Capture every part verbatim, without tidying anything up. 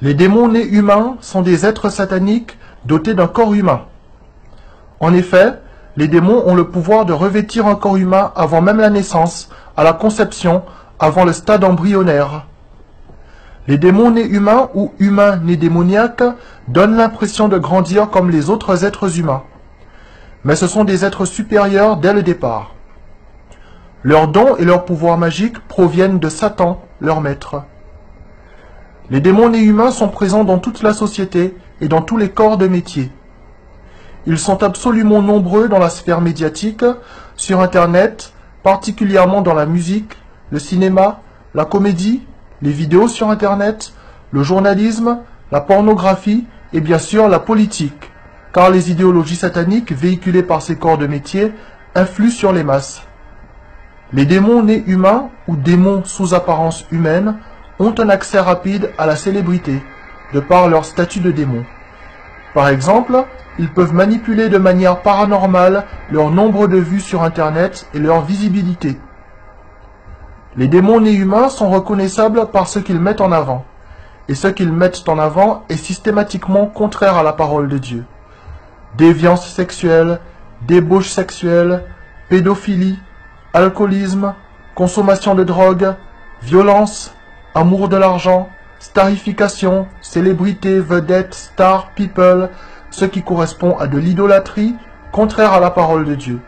Les démons nés humains sont des êtres sataniques dotés d'un corps humain. En effet, les démons ont le pouvoir de revêtir un corps humain avant même la naissance, à la conception, avant le stade embryonnaire. Les démons nés humains ou humains nés démoniaques donnent l'impression de grandir comme les autres êtres humains. Mais ce sont des êtres supérieurs dès le départ. Leurs dons et leurs pouvoirs magiques proviennent de Satan, leur maître. Les démons nés humains sont présents dans toute la société et dans tous les corps de métier. Ils sont absolument nombreux dans la sphère médiatique, sur Internet, particulièrement dans la musique, le cinéma, la comédie, les vidéos sur Internet, le journalisme, la pornographie et bien sûr la politique, car les idéologies sataniques véhiculées par ces corps de métier influent sur les masses. Les démons nés humains ou démons sous apparence humaine ont un accès rapide à la célébrité, de par leur statut de démon. Par exemple, ils peuvent manipuler de manière paranormale leur nombre de vues sur Internet et leur visibilité. Les démons nés humains sont reconnaissables par ce qu'ils mettent en avant, et ce qu'ils mettent en avant est systématiquement contraire à la parole de Dieu. Déviance sexuelle, débauche sexuelle, pédophilie, alcoolisme, consommation de drogue, violence, amour de l'argent, starification, célébrité, vedette, star, people, ce qui correspond à de l'idolâtrie, contraire à la parole de Dieu.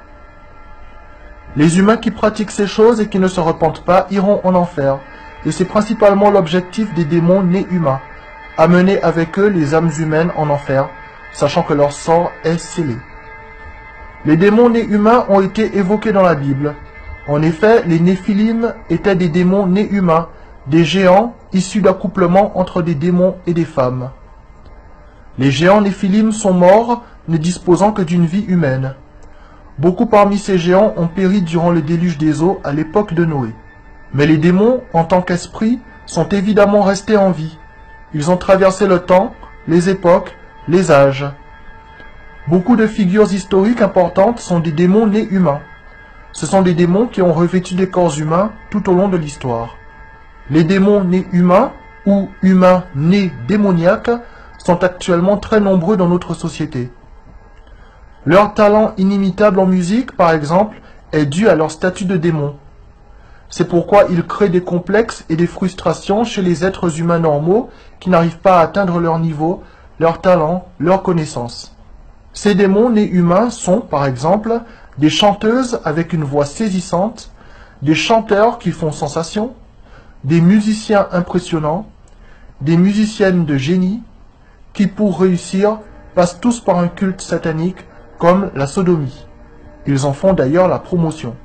Les humains qui pratiquent ces choses et qui ne se repentent pas iront en enfer, et c'est principalement l'objectif des démons nés humains, amener avec eux les âmes humaines en enfer, sachant que leur sort est scellé. Les démons nés humains ont été évoqués dans la Bible. En effet, les Néphilim étaient des démons nés humains, des géants issus d'accouplement entre des démons et des femmes. Les géants Néphilim sont morts, ne disposant que d'une vie humaine. Beaucoup parmi ces géants ont péri durant le déluge des eaux à l'époque de Noé. Mais les démons, en tant qu'esprits, sont évidemment restés en vie. Ils ont traversé le temps, les époques, les âges. Beaucoup de figures historiques importantes sont des démons nés humains. Ce sont des démons qui ont revêtu des corps humains tout au long de l'histoire. Les démons nés humains, ou humains nés démoniaques, sont actuellement très nombreux dans notre société. Leur talent inimitable en musique, par exemple, est dû à leur statut de démon. C'est pourquoi ils créent des complexes et des frustrations chez les êtres humains normaux qui n'arrivent pas à atteindre leur niveau, leur talent, leur connaissance. Ces démons nés humains sont, par exemple, des chanteuses avec une voix saisissante, des chanteurs qui font sensation, des musiciens impressionnants, des musiciennes de génie, qui pour réussir passent tous par un culte satanique comme la sodomie. Ils en font d'ailleurs la promotion.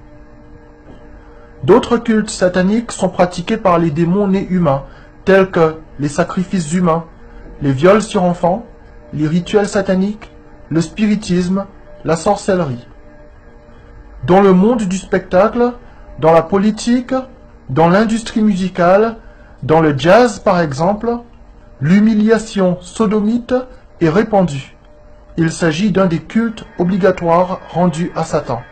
D'autres cultes sataniques sont pratiqués par les démons nés humains, tels que les sacrifices humains, les viols sur enfants, les rituels sataniques, le spiritisme, la sorcellerie. Dans le monde du spectacle, dans la politique, dans l'industrie musicale, dans le jazz par exemple, l'humiliation sodomite est répandue. Il s'agit d'un des cultes obligatoires rendus à Satan.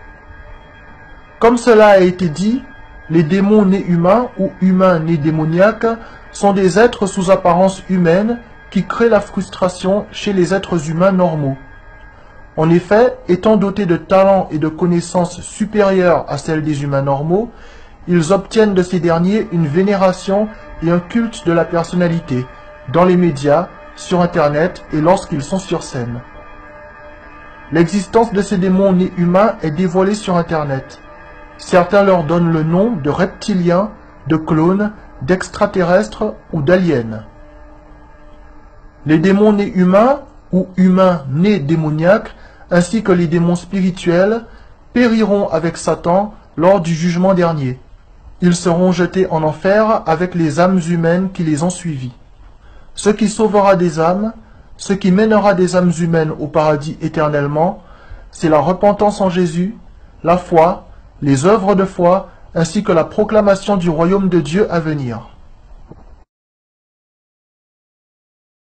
Comme cela a été dit, les démons nés humains ou humains nés démoniaques sont des êtres sous apparence humaine qui créent la frustration chez les êtres humains normaux. En effet, étant dotés de talents et de connaissances supérieures à celles des humains normaux, ils obtiennent de ces derniers une vénération et un culte de la personnalité, dans les médias, sur Internet et lorsqu'ils sont sur scène. L'existence de ces démons nés humains est dévoilée sur Internet. Certains leur donnent le nom de reptiliens, de clones, d'extraterrestres ou d'aliens. Les démons nés humains ou humains nés démoniaques, ainsi que les démons spirituels, périront avec Satan lors du jugement dernier. Ils seront jetés en enfer avec les âmes humaines qui les ont suivis. Ce qui sauvera des âmes, ce qui mènera des âmes humaines au paradis éternellement, c'est la repentance en Jésus, la foi, les œuvres de foi, ainsi que la proclamation du royaume de Dieu à venir.